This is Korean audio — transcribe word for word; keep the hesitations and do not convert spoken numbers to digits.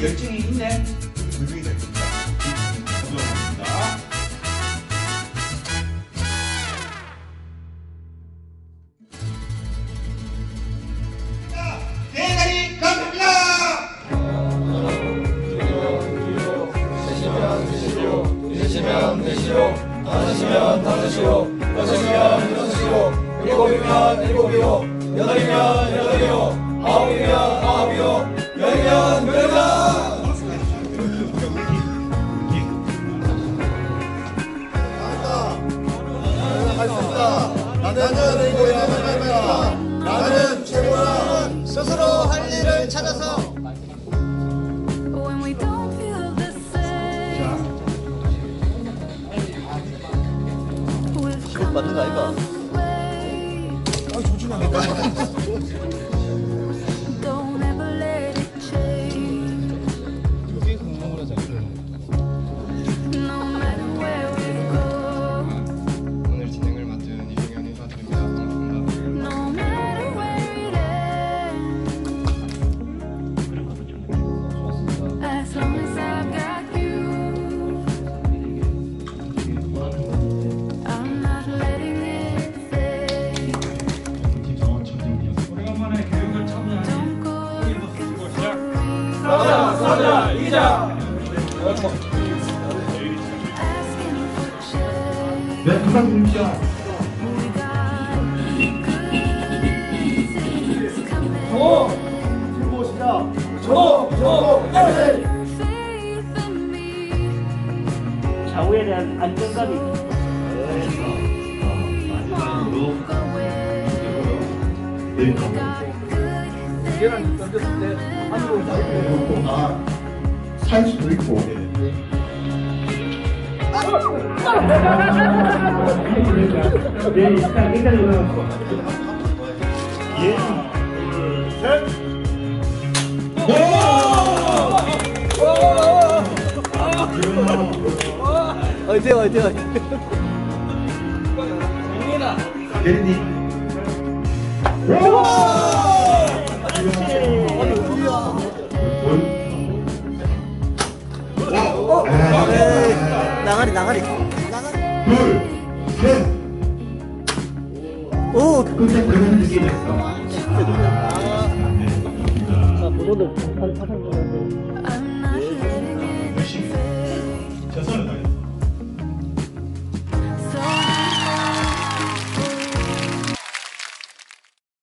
아, 열정이 있네. 불명이 됐습니다. 감사합니다. 대가리 감사합니다. 드시면 드시오, 드시면 드시오, 다섯이면 다섯이오, 여섯이면 여섯이오, 일곱이면 일곱이오, 여덟이면 여덟이오, 아홉이면 아홉이오, 열이면 열이다. 나는 최고야, 나는 최고야. 스스로 할 일을 찾아서. 기록 받는 거 아이가? 아, 조심해. 오늘 진행을 맡은 이승현 인사드립니다. 사자, 이자. 네, 부탁드립니다. 저, 무엇이냐? 저, 저, 에이. 좌우에 대한 안정감이 있습니다. 마지막으로 계란 던졌을 때 한으로 그리고 아, 살 수도 있고. 네, 일단 굉장히 어려웠고. 예. 셋. 어디요 어디요 어디요. 예린이. 나가리 나가리. 둘, 셋. 오. 끝에 그런 느낌이었어. 자, 보도들 사진 사진